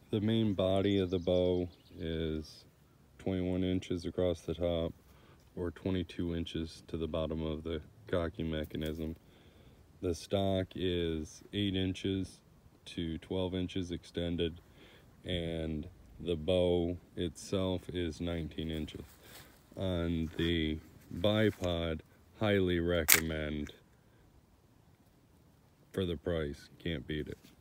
The main body of the bow is 21 inches across the top, or 22 inches to the bottom of the cocking mechanism. The stock is 8 inches to 12 inches extended, and the bow itself is 19 inches. On the bipod, highly recommend for the price. Can't beat it.